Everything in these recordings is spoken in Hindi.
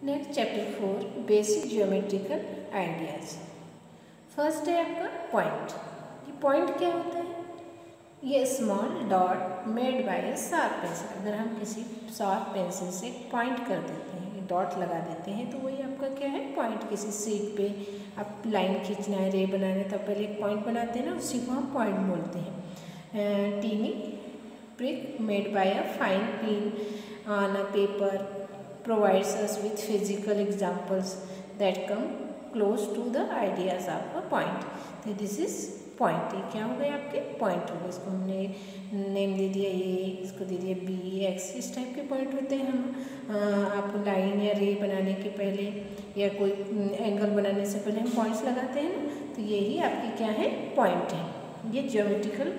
Next chapter 4 basic geometrical ideas. First है आपका पॉइंट। ये पॉइंट क्या होता है? ये small dot made by a sharp pencil. अगर हम किसी शार्प पेंसिल से पॉइंट कर देते हैं, डॉट लगा देते हैं, तो वही आपका क्या है? पॉइंट। किसी सीट पे आप लाइन खींचना है, रे बनाना है, तब पहले एक पॉइंट बनाते हैं ना, उसी को हम पॉइंट बोलते हैं। Tiny prick made by a fine pin on a paper provides us with physical examples that come close to the ideas of a point. तो this is point। ये क्या हो गए? आपके पॉइंट हो गए। इसको हमने नेम दे दिया ए, इसको दे दिया बी, एक्स, इस टाइप के पॉइंट होते हैं। हम आप लाइन या रे बनाने के पहले या कोई एंगल बनाने से पहले हम पॉइंट्स लगाते हैं ना, तो यही आपकी क्या है? पॉइंट है। ये ज्योमेट्रिकल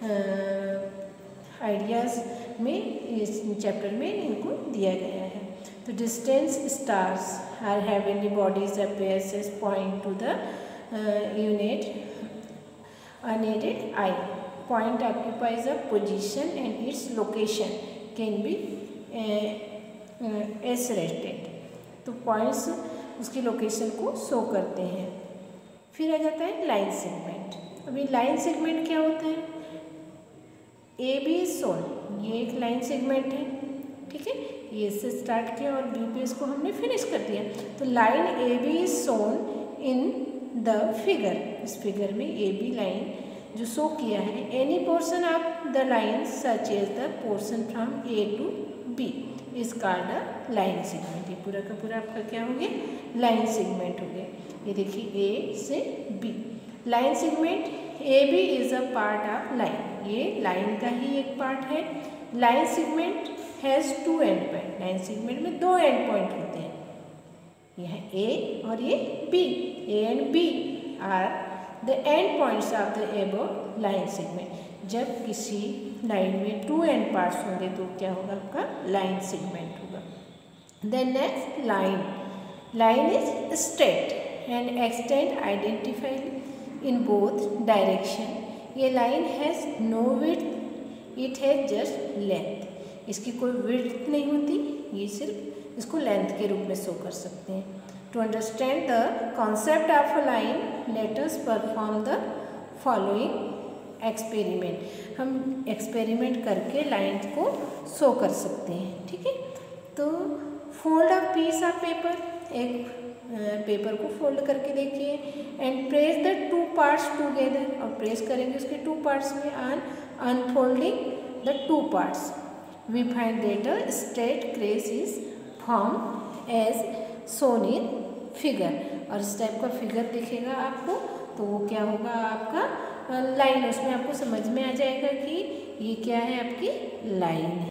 आइडियाज़ में इस चैप्टर में इनको दिया गया है। तो distance stars are heavenly bodies appears as point to the unit unaided eye. Point occupies a position and its location can be ascertained. तो पॉइंट्स उसकी लोकेशन को शो करते हैं। फिर आ जाता है लाइन सेगमेंट। अभी लाइन सेगमेंट क्या होता है? ए बी इज सोन, ये एक लाइन सेगमेंट है, ठीक है। ए से स्टार्ट किया और बी पे इसको हमने फिनिश कर दिया। तो line A B is shown in the figure. इस फिगर में ए बी लाइन जो शो किया है, any portion of the line such as the portion from A to B is called a line segment. ये पूरा का पूरा आपका क्या हो गया? लाइन सेगमेंट हो गया। ये देखिए ए से B line segment. A B is a part of line, ये लाइन का ही एक पार्ट है। Line segment has two end point. Line segment में दो एंड पॉइंट होते हैं, यह ए और ये B. A and B are the end points of the above line segment. जब किसी लाइन में टू एंड पार्ट्स होंगे तो क्या होगा? आपका लाइन सेगमेंट होगा। Then next line. Line is straight and extend identified in both direction. ये line has no width, it has just length. इसकी कोई विड्थ नहीं होती, ये सिर्फ इसको लेंथ के रूप में शो कर सकते हैं। To understand the concept of a line let us perform the following experiment. हम एक्सपेरिमेंट करके लाइन को शो कर सकते हैं, ठीक है। तो fold a piece of paper, एक पेपर को फोल्ड करके देखिए। And press the two parts together, और प्रेस करेंगे उसके टू पार्ट्स में। On unfolding the two parts we find that a straight crease is form as shown in figure. और इस टाइप का फिगर दिखेगा आपको, तो वो क्या होगा? आपका लाइन। उसमें आपको समझ में आ जाएगा कि ये क्या है? आपकी लाइन है।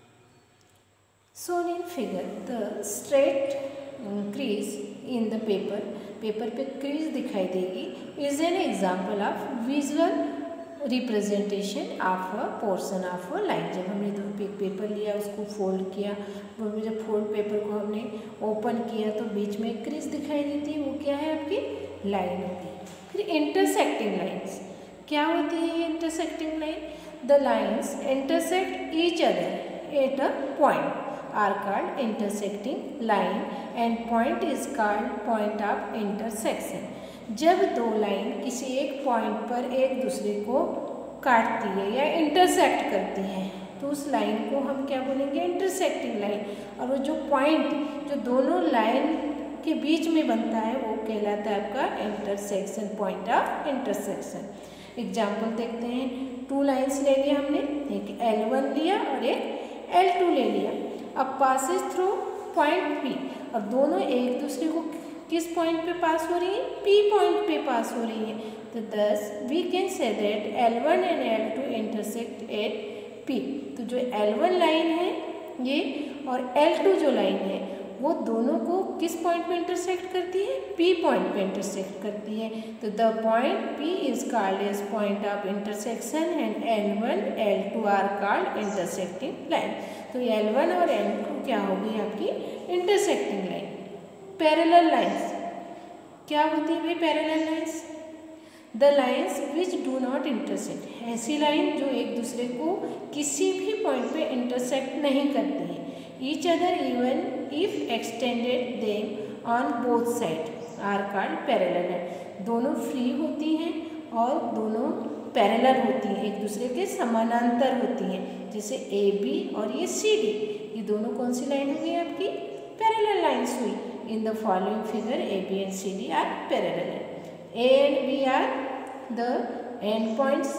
Shown in figure the straight crease in the paper, paper पे क्रीज दिखाई देगी, is an example of visual representation of a portion of a line. जब हमने पेपर लिया, उसको फोल्ड किया, जब फोल्ड पेपर को हमने ओपन किया तो बीच में एक क्रीज दिखाई देती है, वो क्या है? आपकी लाइन होती है। फिर इंटरसेक्टिंग लाइन्स क्या होती है? ये intersecting line, the lines intersect each other at a point are called intersecting line and point is called point of intersection. जब दो लाइन किसी एक पॉइंट पर एक दूसरे को काटती है या इंटरसेक्ट करती है, तो उस लाइन को हम क्या बोलेंगे? Intersecting line. और वो जो पॉइंट जो दोनों लाइन के बीच में बनता है, वो कहलाता है आपका intersection, point of intersection. Example देखते हैं। टू लाइन्स ले लिया हमने, एक L1 लिया और एक L2 ले लिया। अब पासेज थ्रू पॉइंट P, और दोनों एक दूसरे को किस पॉइंट पे पास हो रही है? P पॉइंट पे पास हो रही है। तो thus we can say that L1 and L2 intersect at P। तो जो L1 लाइन है ये और L2 जो लाइन है, वो दोनों को किस पॉइंट पे इंटरसेक्ट करती है? P पॉइंट पे इंटरसेक्ट करती है। तो the point P is called as point of intersection and L1 L2 are called intersecting line. तो L1 और L2 क्या होगी? आपकी इंटरसेक्टिंग लाइन। पैरेलल लाइन्स क्या होती है भाई? Parallel lines the lines which do not intersect, ऐसी लाइन जो एक दूसरे को किसी भी पॉइंट पे इंटरसेक्ट नहीं करती है। Each other even if extended them on both side are called parallel line. दोनों फ्री होती हैं और दोनों पैरेलल होती हैं, एक दूसरे के समानांतर होती हैं, जैसे ए बी और ये सी डी, ये दोनों कौन सी लाइन हुई आपकी? पैरेलल लाइन्स हुई। In the following figure A B and C D are parallel line. A and B are the end points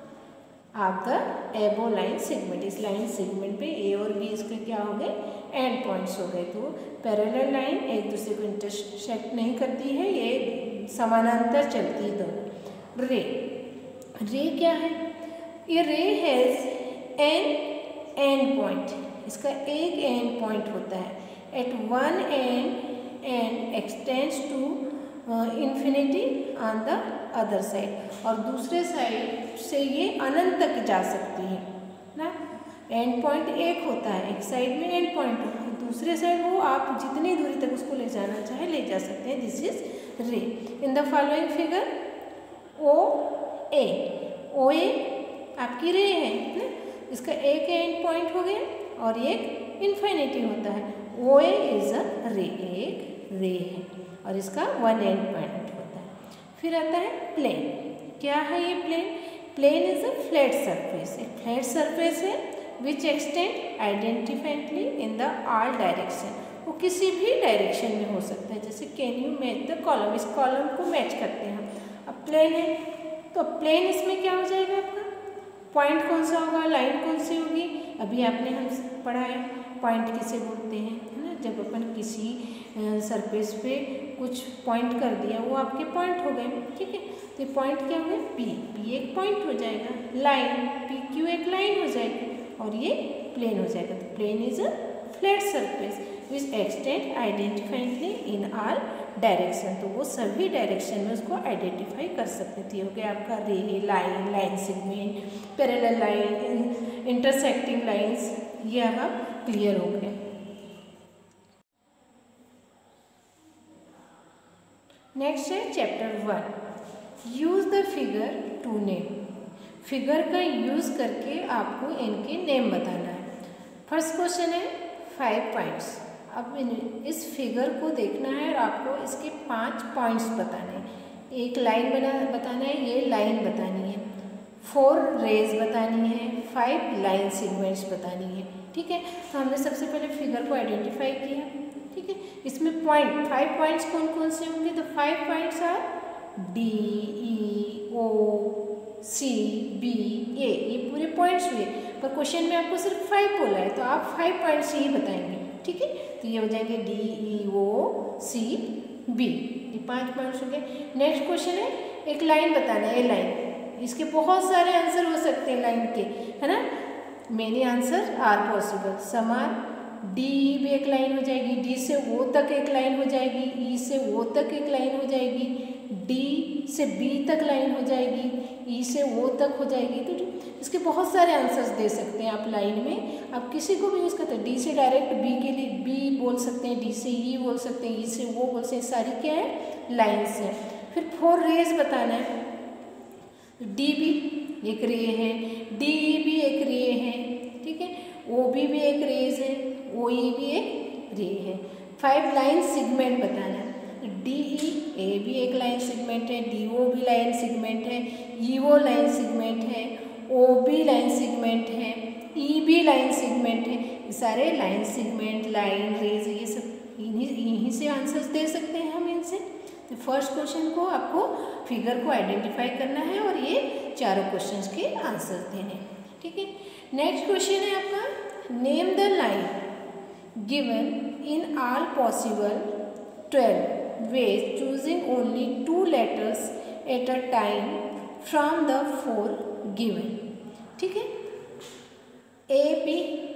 of the above line segment. इस लाइन सेगमेंट पे ए और बी इसके क्या हो गए? एंड पॉइंट्स हो गए। तो पैरेलल लाइन एक दूसरे को इंटरसेक्ट नहीं करती है, ये समानांतर चलती है दोनों। रे, रे क्या है? ये रे हैज एन एंड पॉइंट, इसका एक एंड पॉइंट होता है। At one end extends to infinity on the other side, और दूसरे साइड से ये अनंत तक जा सकती है ना। एंड पॉइंट एक होता है, एक साइड में एंड पॉइंट होता है, दूसरे साइड वो आप जितनी दूरी तक उसको ले जाना चाहे ले जा सकते हैं। This is ray. In the following figure O A, O A आपकी रे है ना, इसका एक एंड पॉइंट हो गया और एक इन्फिनिटी होता है। ओ ए इज अ रे, एक रे है और इसका वन एंड पॉइंट होता है। फिर आता है प्लेन। क्या है ये plane? Plane is a flat surface, एक फ्लैट सरफेस है which extend indefinitely in the all direction. वो किसी भी डायरेक्शन में हो सकता है, जैसे can you match the column, इस कॉलम को मैच करते हैं हम। अब प्लेन है तो प्लेन इसमें क्या हो जाएगा आपका? पॉइंट कौन सा होगा, लाइन कौन सी होगी? अभी आपने हम पढ़ा है पॉइंट किसे बोलते हैं, है ना। जब अपन किसी सरफेस पे कुछ पॉइंट कर दिया वो आपके पॉइंट हो गए, ठीक है। तो पॉइंट क्या हुए? पी, पी एक पॉइंट हो जाएगा। लाइन, पी क्यू एक लाइन हो जाएगी और ये प्लेन हो जाएगा। तो plane is a flat surface which extend indefinitely in all direction. तो वो सभी डायरेक्शन में उसको आइडेंटिफाई कर सकते थे। हो गया आपका ray, line, line segment, parallel line, intersecting lines, ये अब आप क्लियर हो गए। नेक्स्ट है chapter 1, use the figure to name. Figure का यूज करके आपको इनके नेम बताना है। फर्स्ट क्वेश्चन है 5 पॉइंट्स। अब इस फिगर को देखना है और आपको इसके 5 पॉइंट्स बताने हैं। एक लाइन बताना है, ये लाइन बतानी है, 4 रेज बतानी है, 5 लाइन सेगमेंट्स बतानी है, ठीक है। तो हमने सबसे पहले फिगर को आइडेंटिफाई किया, ठीक है। इसमें पॉइंट 5 पॉइंट्स कौन कौन से होंगे? तो 5 points are D, E, O, C, B, A, ये पूरे पॉइंट्स हुए। पर क्वेश्चन में आपको सिर्फ 5 बोला है तो आप 5 पॉइंट्स ही बताएंगे, ठीक है। तो ये हो जाएंगे D, E, O, C, B, ये 5 पॉइंट्स हो गए। नेक्स्ट क्वेश्चन है एक लाइन बताना है, ये लाइन, इसके बहुत सारे आंसर हो सकते हैं लाइन के, है ना। Many answer are possible. Some are D भी एक लाइन हो जाएगी, डी से ओ तक एक लाइन हो जाएगी, ई से ओ तक एक लाइन हो जाएगी, डी से बी तक लाइन हो जाएगी, ई से ओ तक हो जाएगी। तो इसके बहुत सारे आंसर्स दे सकते हैं आप लाइन में। आप किसी को भी यूज़ करते हैं, डी से डायरेक्ट बी के लिए बी बोल सकते हैं, डी से ई बोल सकते हैं, ई से ओ बोल सकते हैं, सारी क्या है? लाइन्स हैं। फिर 4 रेज बताना है। डी भी एक रे है, डी भी एक रे है, ठीक है। ओ बी भी एक रेज है, ओ ई भी एक रे है। 5 लाइन सेगमेंट बताना है। डी ई, ए भी एक लाइन सेगमेंट है, डी ओ भी लाइन सेगमेंट है, ई ओ लाइन सेगमेंट है, ओ बी लाइन सेगमेंट है, ई बी लाइन सेगमेंट है। ये सारे लाइन सेगमेंट, लाइन, रेज, ये सब यहीं से आंसर्स दे सकते हैं हम इनसे। तो फर्स्ट क्वेश्चन को आपको फिगर को आइडेंटिफाई करना है और ये चारों क्वेश्चंस के आंसर देने, ठीक है। नेक्स्ट क्वेश्चन है आपका, name the line given in all possible 12 ways, choosing only 2 letters at a time from the 4 given, ठीक है। A B,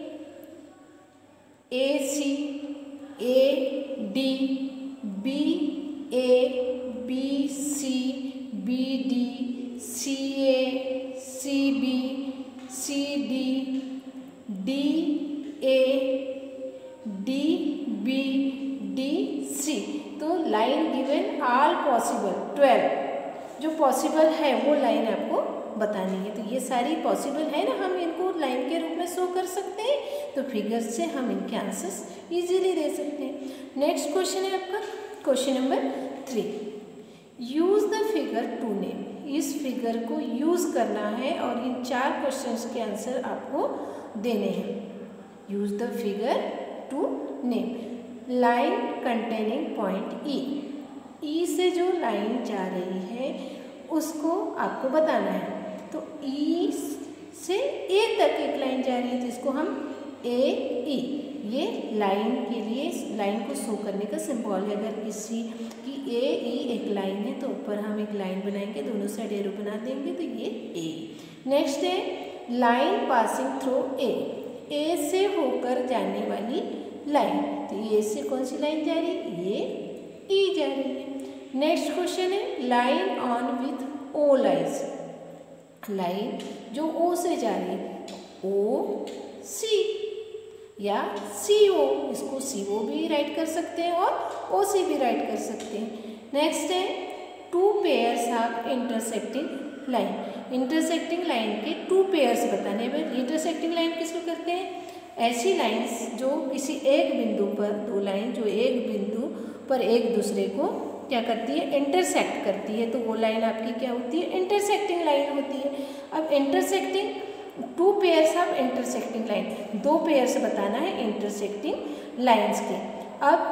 A C, A D, B A, B C, B D, C A, C B, C D, D A, D B, D C. तो लाइन गिवन ऑल पॉसिबल 12 जो पॉसिबल है वो लाइन आपको बतानी है। तो ये सारी पॉसिबल है ना, हम इनको लाइन के रूप में शो कर सकते हैं, तो फिगर्स से हम इनके आंसर्स इजीली दे सकते हैं। नेक्स्ट क्वेश्चन है आपका question number 3, use the figure to name. इस फिगर को यूज़ करना है और इन 4 क्वेश्चंस के आंसर आपको देने हैं। Use the figure to name. Line containing point E से जो लाइन जा रही है उसको आपको बताना है। तो ई से ए तक एक लाइन जा रही है, तो इसको हम ए ई, ये लाइन के लिए लाइन को शो करने का सिंबल है। अगर किसी की ए ई एक लाइन है तो ऊपर हम एक लाइन बनाएंगे, दोनों साइड एरो बना देंगे, तो ये ए। नेक्स्ट है लाइन पासिंग थ्रू ए से होकर जाने वाली लाइन। तो ए से कौन सी लाइन जा रही है? ये ई जा रही है। नेक्स्ट क्वेश्चन है line on with O lines. Line जो ओ से जा रही है, ओ सी या सी ओ, इसको सी ओ भी राइट कर सकते हैं और ओ सी भी राइट कर सकते हैं। नेक्स्ट है two pairs of intersecting line. Intersecting line के 2 पेयर्स बताने हैं। इंटरसेक्टिंग लाइन किसको करते हैं? ऐसी लाइन्स जो किसी एक बिंदु पर, 2 लाइन जो एक बिंदु पर एक दूसरे को क्या करती है? इंटरसेक्ट करती है, तो वो लाइन आपकी क्या होती है? इंटरसेक्टिंग लाइन होती है। अब intersecting 2 pairs of intersecting line, 2 pairs बताना है इंटरसेक्टिंग लाइन्स के। अब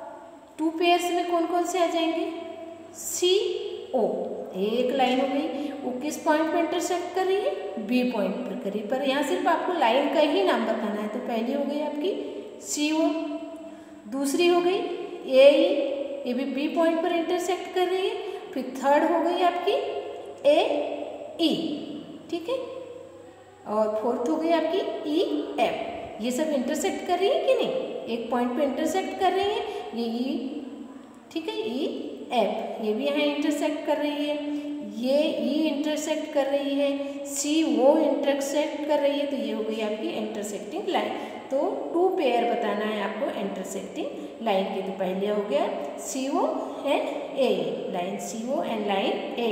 2 पेयर्स में कौन कौन से आ जाएंगे? सी ओ, एक लाइन हो गई, वो किस पॉइंट पर इंटरसेक्ट कर रही है? बी पॉइंट पर कर रही है, पर यहाँ सिर्फ आपको लाइन का ही नाम बताना है। तो पहली हो गई आपकी सी ओ, दूसरी हो गई ए ई, ये भी बी पॉइंट पर इंटरसेक्ट कर रही है। फिर थर्ड हो गई आपकी ए ई, ठीक है, और फोर्थ हो गई आपकी ई एफ। ये सब इंटरसेक्ट कर रही है कि नहीं? एक पॉइंट पे इंटरसेक्ट कर रही है, ये ई, ठीक है, ई एफ, ये भी यहाँ इंटरसेक्ट कर रही है, ये ई इंटरसेक्ट कर रही है, सी वो इंटरसेक्ट कर रही है, तो ये हो गई आपकी इंटरसेक्टिंग लाइन। तो 2 पेयर बताना है आपको इंटरसेक्टिंग लाइन के। तो पहले हो गया C O and A, line C O and line A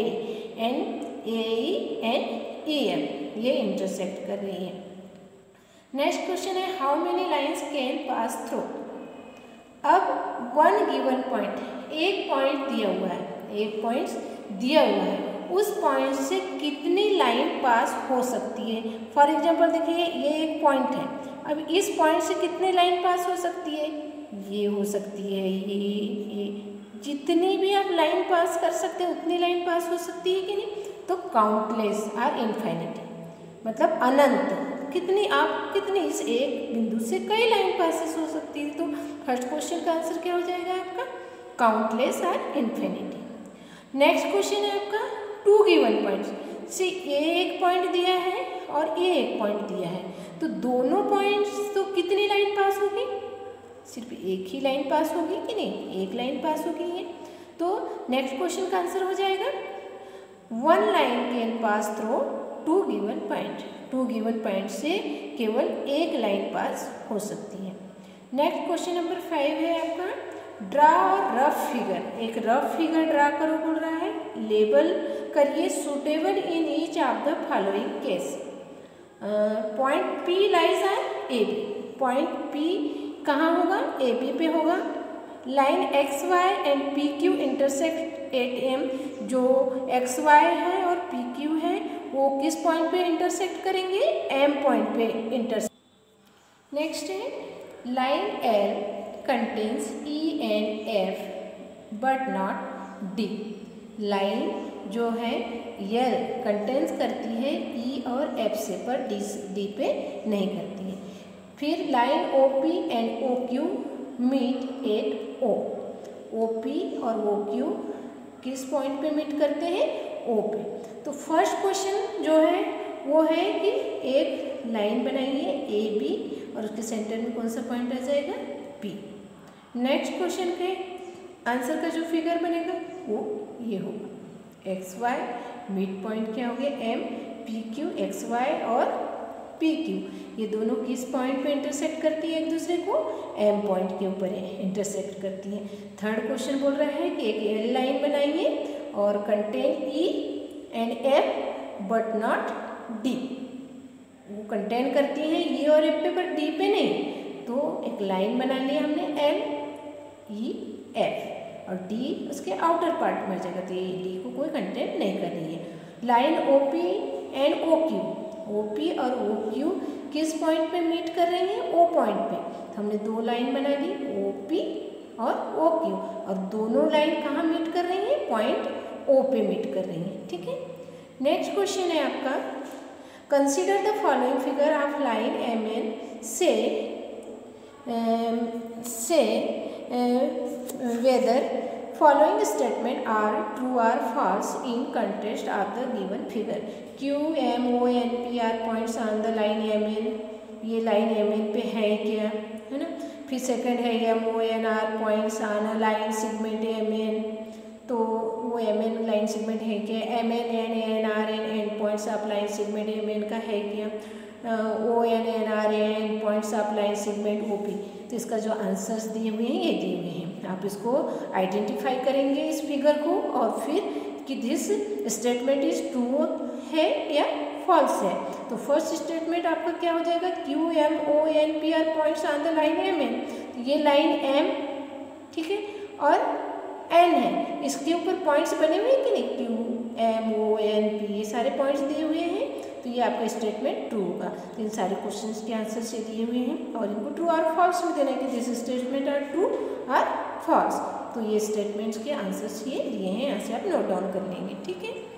and A E and E M, ये इंटरसेक्ट कर रही है। नेक्स्ट क्वेश्चन है how many lines can pass through. अब 1 गिवन पॉइंट, एक पॉइंट दिया हुआ है, एक पॉइंट दिया हुआ है, उस पॉइंट से कितनी लाइन पास हो सकती है। फॉर एग्जांपल देखिए ये एक पॉइंट है, अब इस पॉइंट से कितनी लाइन पास हो सकती है? ये हो सकती है, ये जितनी भी आप लाइन पास कर सकते हैं उतनी लाइन पास हो सकती है कि नहीं? तो काउंटलेस आर इनफाइनाइट, मतलब अनंत, कितनी इस एक बिंदु से कई लाइन पासेस हो सकती है। तो फर्स्ट क्वेश्चन का आंसर क्या हो जाएगा आपका? Countless or infinity. Next question है आपका 2 गिवन पॉइंट्स से, ए एक पॉइंट दिया है और ए एक पॉइंट दिया है, तो दोनों पॉइंट्स तो कितनी लाइन पास होगी? सिर्फ एक ही लाइन पास होगी कि नहीं? एक लाइन पास होगी ये। तो नेक्स्ट क्वेश्चन का आंसर हो जाएगा 1 line can pass through 2 given point. 2 given point से केवल एक लाइन पास हो सकती है। नेक्स्ट क्वेश्चन नंबर 5 है आपका ड्रा और रफ फिगर। एक रफ फिगर ड्रा करो बोल रहा है, लेबल करिए suitable in each of the following case. Point P lies at A B, point P कहाँ होगा? ए बी पे होगा। Line X Y and P Q intersect at M, जो एक्स वाई है और पी क्यू है वो किस पॉइंट पे इंटरसेक्ट करेंगे? एम पॉइंट पे इंटरसेक्ट। नेक्स्ट है line L contains E and F but not D. Line जो है यल कंटेन्स करती है ई और एफ से, पर डी पे नहीं करती है। फिर line O P and O Q meet at O. O P और ओ क्यू किस पॉइंट पे मीट करते हैं? ओ पे। तो फर्स्ट क्वेश्चन जो है वो है कि एक लाइन बनाइए ए बी और उसके सेंटर में कौन सा पॉइंट आ जाएगा? पी। नेक्स्ट क्वेश्चन के आंसर का जो फिगर बनेगा वो ये होगा एक्स वाई, मिड पॉइंट क्या हो गया? M, P Q, X Y और पी क्यू, ये दोनों किस पॉइंट पे इंटरसेक्ट करती है एक दूसरे को? एम पॉइंट के ऊपर इंटरसेक्ट करती है। थर्ड क्वेश्चन बोल रहा है कि एक एल लाइन बनाइए और contain E and F but not D. वो कंटेन करती है ई और एफ पे पर डी पे नहीं। तो एक लाइन बना लिया हमने एल ई एफ और डी उसके आउटर पार्ट में आ जाएगा, तो ये डी को कोई कंटेन नहीं कर रही है। Line O P and O Q, O P और ओ क्यू किस पॉइंट पे मीट कर रही हैं? ओ पॉइंट पे। तो हमने दो लाइन बना ली ओ पी और ओ क्यू, और दोनों लाइन कहाँ मीट कर रही हैं? पॉइंट ओ पे मीट कर रही हैं। ठीक है, नेक्स्ट क्वेश्चन है आपका, consider the following figure of line M N से whether following statement are true or false in context of the given figure। Q, M, O, N, P are points on the line M N। ये लाइन M N पे है क्या, है ना। फिर सेकंड है M, O, N are points on a line segment M N। तो वो M N लाइन सेगमेंट है क्या? M N, N, N, R, N and points of line segment M N का है क्या? O, N, N, R, N points of line segment O P। तो इसका जो आंसर्स दिए हुए हैं ये दिए हुए हैं, आप इसको आइडेंटिफाई करेंगे इस फिगर को, और फिर कि दिस स्टेटमेंट इज ट्रू है या फॉल्स है। तो फर्स्ट स्टेटमेंट आपका क्या हो जाएगा? Q M O N P R points on the line M N. तो ये लाइन एम, ठीक है, और एन है, इसके ऊपर पॉइंट्स बने हुए हैं कि नहीं? Q M O N P ये सारे पॉइंट्स दिए हुए हैं, तो ये आपका स्टेटमेंट ट्रू होगा। तो इन सारे क्वेश्चंस के आंसर ये दिए हुए हैं और इनको ट्रू और फॉल्स में देना है कि दिस स्टेटमेंट आर ट्रू और फॉल्स। तो ये स्टेटमेंट्स के आंसर्स ये दिए हैं, यहाँ से आप नोट डाउन कर लेंगे। ठीक है।